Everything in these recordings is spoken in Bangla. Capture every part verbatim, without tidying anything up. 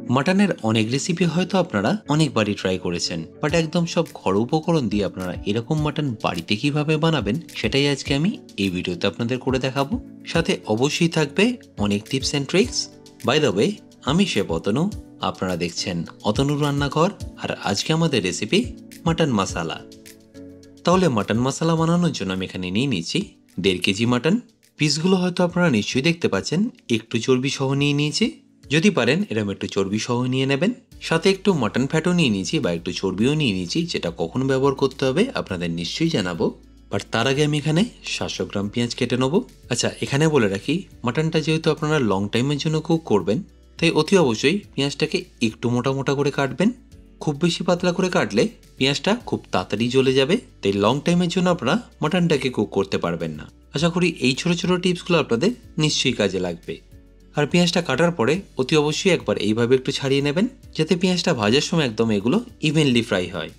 মাটনের অনেক রেসিপি হয়তো আপনারা অনেকবারই ট্রাই করেছেন, বাট একদম সব ঘরোয়া উপকরণ দিয়ে আপনারা এরকম মাটন বাড়িতে কিভাবে বানাবেন সেটাই আজকে আমি এই ভিডিওতে আপনাদের করে দেখাবো। সাথে অবশ্যই থাকবে অনেক tips and tricks. By the way, আমি শেফ অতনু, আপনারা দেখছেন অতনুর রান্নাঘর, আর আজকে আমাদের রেসিপি মাটন মশালা। তাহলে মাটন মশালা বানানোর জন্য আমি এখানে নিয়ে নিয়েছি দেড় কেজি মাটন। পিসগুলো হয়তো আপনারা নিশ্চয়ই দেখতে পাচ্ছেন, একটু চর্বি সহ নিয়ে নিয়েছি। যদি পারেন এরকম একটু চর্বি সহ নিয়ে নেবেন। সাথে একটু মাটন ফ্যাটও নিয়ে নিয়েছি বা একটু চর্বিও নিয়ে নিয়েছি, যেটা কখন ব্যবহার করতে হবে আপনাদের নিশ্চয়ই জানাবো। বাট তার আগে আমি এখানে সাতশো গ্রাম পেঁয়াজ কেটে নেবো। আচ্ছা, এখানে বলে রাখি, মাটনটা যেহেতু আপনারা লং টাইমের জন্য কুক করবেন, তাই অতি অবশ্যই পেঁয়াজটাকে একটু মোটা মোটা করে কাটবেন। খুব বেশি পাতলা করে কাটলে পেঁয়াজটা খুব তাড়াতাড়ি জ্বলে যাবে, তাই লং টাইমের জন্য আপনারা মাটনটাকে কুক করতে পারবেন না। আশা করি এই ছোট ছোট টিপসগুলো আপনাদের নিশ্চয়ই কাজে লাগবে। আর পেঁয়াজটা কাটার পরে অতি অবশ্যই একবার এইভাবে একটু ছাড়িয়ে নেবেন, যাতে পেঁয়াজটা ভাজার সময় একদম এগুলো ইভেনলি ফ্রাই হয়।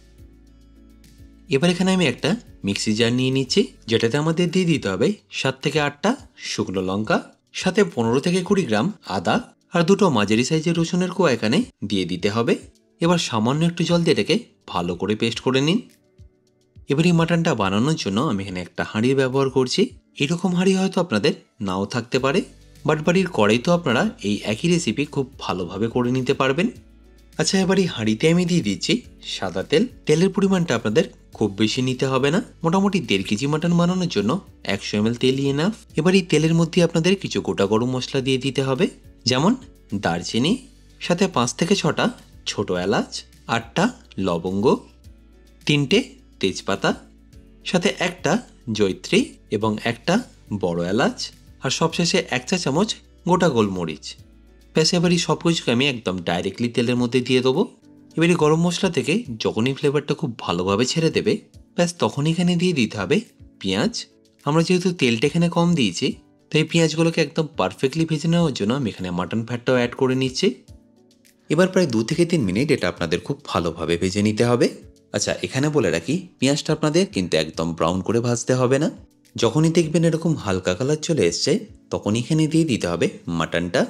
এবার এখানে আমি একটা মিক্সি জার নিয়ে নিচ্ছি, যেটাতে আমাদের দিয়ে দিতে হবে সাত থেকে আটটা শুকনো লঙ্কা, সাথে পনেরো থেকে কুড়ি গ্রাম আদা, আর দুটো মাঝারি সাইজের রসুনের কোয়া এখানে দিয়ে দিতে হবে। এবার সামান্য একটু জল দিয়ে এটাকে ভালো করে পেস্ট করে নিন। এবার এই মাটনটা বানানোর জন্য আমি এখানে একটা হাঁড়ি ব্যবহার করছি। এরকম হাঁড়ি হয়তো আপনাদের নাও থাকতে পারে, বাট বাড়ির কড়াই তো আপনারা এই একই রেসিপি খুব ভালোভাবে করে নিতে পারবেন। আচ্ছা, এবার এই হাঁড়িতে আমি দিয়ে দিচ্ছি সাদা তেল। তেলের পরিমাণটা আপনাদের খুব বেশি নিতে হবে না, মোটামুটি দেড় কেজি মাটন বানানোর জন্য একশো এম এল তেলই এনাফ। এবার এই তেলের মধ্যে আপনাদের কিছু গোটা গরম মশলা দিয়ে দিতে হবে, যেমন দারচিনি, সাথে পাঁচ থেকে ছটা ছোট এলাচ, আটটা লবঙ্গ, তিনটে তেজপাতা, সাথে একটা জয়িত্রী এবং একটা বড় এলাচ, আর সবশেষে এক চা চামচ গোটা গোলমরিচ। ব্যাস, এবার এই সব কিছুকে আমি একদম ডাইরেক্টলি তেলের মধ্যে দিয়ে দেবো। এবার এই গরম মশলা থেকে যখনই ফ্লেভারটা খুব ভালোভাবে ছেড়ে দেবে, ব্যাস তখন এখানে দিয়ে দিতে হবে পেঁয়াজ। আমরা যেহেতু তেলটা এখানে কম দিয়েছি, তাই পেঁয়াজগুলোকে একদম পারফেক্টলি ভেজে নেওয়ার জন্য আমি এখানে মাটন ফ্যাটটাও অ্যাড করে নিচ্ছি। এবার প্রায় দু থেকে তিন মিনিট এটা আপনাদের খুব ভালোভাবে ভেজে নিতে হবে। আচ্ছা, এখানে বলে রাখি, পেঁয়াজটা আপনাদের কিন্তু একদম ব্রাউন করে ভাজতে হবে না। যখনই দেখবেন এরকম হালকা কালার চলে এসছে, তখন এখানে দিয়ে দিতে হবে মাটনটা।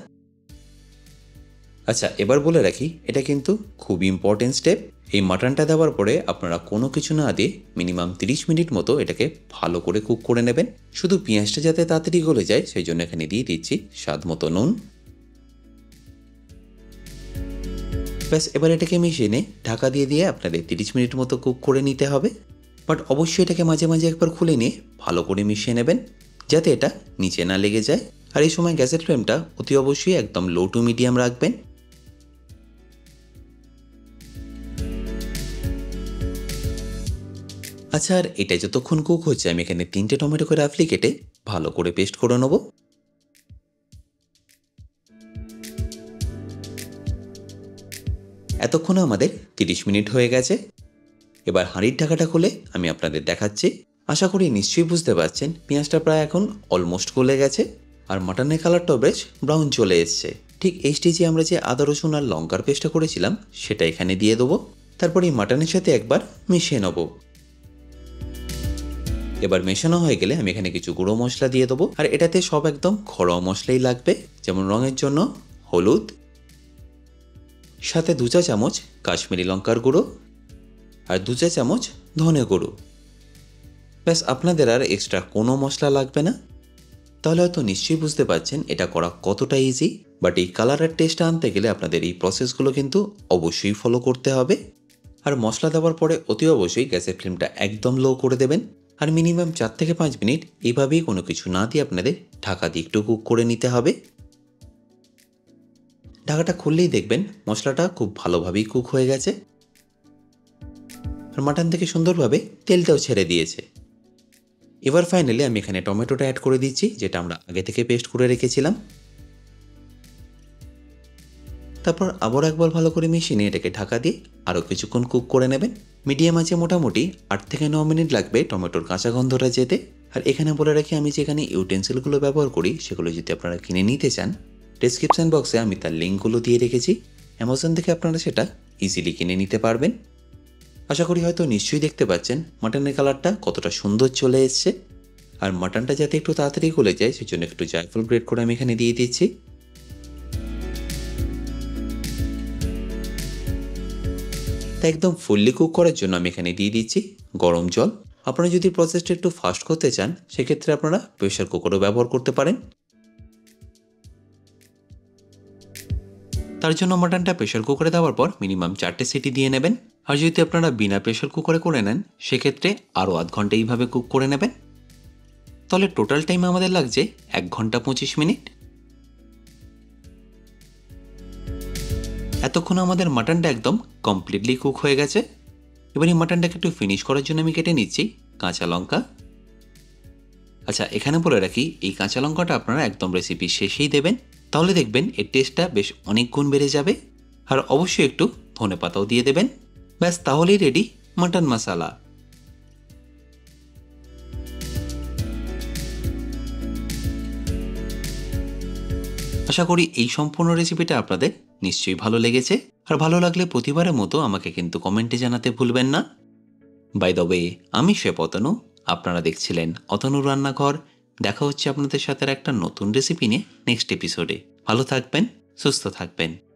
আচ্ছা, এবার বলে রাখি, এটা কিন্তু খুব ইম্পর্টেন্ট স্টেপ। এই মাটনটা দেওয়ার পরে আপনারা কোনো কিছু না দিয়ে মিনিমাম তিরিশ মিনিট মতো এটাকে ভালো করে কুক করে নেবেন। শুধু পেঁয়াজটা যাতে তাড়াতাড়ি গলে যায় সেই জন্য এখানে দিয়ে দিচ্ছি স্বাদ মতো নুন। ব্যাস, এবার এটাকে মিশিয়ে নিয়ে ঢাকা দিয়ে দিয়ে আপনাদের তিরিশ মিনিট মতো কুক করে নিতে হবে। বাট অবশ্যই এটাকে মাঝে মাঝে একবার খুলে নিয়ে ভালো করে মিশিয়ে নেবেন, যাতে এটা নিচে না লেগে যায়। আর এই সময় গ্যাসের ফ্লেমটা অতি অবশ্যই একদম লো টু মিডিয়াম রাখবেন। আচ্ছা, আর এটা যতক্ষণ কুক হচ্ছে আমি এখানে তিনটে টমেটো করে রাফলি কেটে ভালো করে পেস্ট করে নেব। এতক্ষণে আমাদের তিরিশ মিনিট হয়ে গেছে। এবার হাঁড়ির ঢাকাটা খুলে আমি আপনাদের দেখাচ্ছি। আশা করি নিশ্চয়ই বুঝতে পারছেন পেঁয়াজটা প্রায় এখন অলমোস্ট গলে গেছে, আর মাটনের কালারটাও বেশ ব্রাউন চলে এসছে। ঠিক এই স্টেজে আমরা যে আদা রসুন আর লঙ্কার পেস্টটা করেছিলাম সেটা এখানে দিয়ে দেবো। তারপর এই মাটনের সাথে একবার মিশিয়ে নেব। এবার মেশানো হয়ে গেলে আমি এখানে কিছু গুঁড়ো মশলা দিয়ে দেবো, আর এটাতে সব একদম ঘরোয়া মশলাই লাগবে। যেমন রঙের জন্য হলুদ, সাথে দু চা চামচ কাশ্মীরি লঙ্কার গুঁড়ো, আর দু চা চামচ ধনে গুঁড়ো। ব্যাস, আপনাদের আর এক্সট্রা কোনো মশলা লাগবে না। তাহলে হয়তো নিশ্চয়ই বুঝতে পারছেন এটা করা কতটা ইজি। বাট এই কালার আর টেস্টটা আনতে গেলে আপনাদের এই প্রসেসগুলো কিন্তু অবশ্যই ফলো করতে হবে। আর মশলা দেওয়ার পরে অতি অবশ্যই গ্যাসের ফ্লেমটা একদম লো করে দেবেন, আর মিনিমাম চার থেকে পাঁচ মিনিট এইভাবেই কোনো কিছু না দিয়ে আপনাদের ঢাকা দিয়ে একটু কুক করে নিতে হবে। ঢাকাটা খুললেই দেখবেন মশলাটা খুব ভালোভাবেই কুক হয়ে গেছে, আর মাটন থেকে সুন্দরভাবে তেলটাও ছেড়ে দিয়েছে। এবার ফাইনালি আমি এখানে টমেটোটা অ্যাড করে দিচ্ছি, যেটা আমরা আগে থেকে পেস্ট করে রেখেছিলাম। তারপর আবার একবার ভালো করে মিশিয়ে নিয়ে এটাকে ঢাকা দিয়ে আরও কিছুক্ষণ কুক করে নেবেন। মিডিয়াম আছে মোটামুটি আট থেকে ন মিনিট লাগবে টমেটোর কাঁচা গন্ধটা যেতে। আর এখানে বলে রাখি, আমি যেখানে ইউটেন্সিলগুলো ব্যবহার করি সেগুলো যদি আপনারা কিনে নিতে চান, ডেসক্রিপশন বক্সে আমি তার লিঙ্কগুলো দিয়ে রেখেছি। অ্যামাজন থেকে আপনারা সেটা ইজিলি কিনে নিতে পারবেন। আশা করি হয়তো নিশ্চয়ই দেখতে পাচ্ছেন মাটনের কালারটা কতটা সুন্দর চলে এসছে। আর মাটনটা যাতে একটু তাড়াতাড়ি গলে যায় সেজন্য একটু জায়ফল গ্রেট করে আমি এখানে দিয়ে দিচ্ছি। তাই একদম ফুললি কুক করার জন্য আমি এখানে দিয়ে দিচ্ছি গরম জল। আপনারা যদি প্রসেসটা একটু ফাস্ট করতে চান সেক্ষেত্রে আপনারা প্রেশার কুকারও ব্যবহার করতে পারেন। তার জন্য মাটনটা প্রেশার কুকারে দেওয়ার পর মিনিমাম চারটে সিটি দিয়ে নেবেন। আর যদি আপনারা বিনা প্রেশার কুকারে করে নেন সেক্ষেত্রে আরও আধ ঘন্টা এইভাবে কুক করে নেবেন। তাহলে টোটাল টাইম আমাদের লাগছে এক ঘন্টা পঁচিশ মিনিট। এতক্ষণ আমাদের মাটনটা একদম কমপ্লিটলি কুক হয়ে গেছে। এবার এই মাটনটাকে একটু ফিনিশ করার জন্য আমি কেটে নিচ্ছি কাঁচা লঙ্কা। আচ্ছা, এখানে বলে রাখি এই কাঁচা লঙ্কাটা আপনারা একদম রেসিপি শেষেই দেবেন, তাহলে দেখবেন এর টেস্টটা বেশ অনেক গুণ বেড়ে যাবে। আর অবশ্যই একটু ধনে পাতাও দিয়ে দেবেন। ব্যাস, তাহলেই রেডি মাটন মশলা। আশা করি এই সম্পূর্ণ রেসিপিটা আপনাদের নিশ্চয়ই ভালো লেগেছে। আর ভালো লাগলে প্রতিবারের মতো আমাকে কিন্তু কমেন্টে জানাতে ভুলবেন না। বাই দ্য ওয়ে, আমি শেফ অতনু, আপনারা দেখছিলেন অতনুর রান্নাঘর। দেখা হচ্ছে আপনাদের সাথে একটা নতুন রেসিপি নিয়ে নেক্সট এপিসোডে। ভালো থাকবেন, সুস্থ থাকবেন।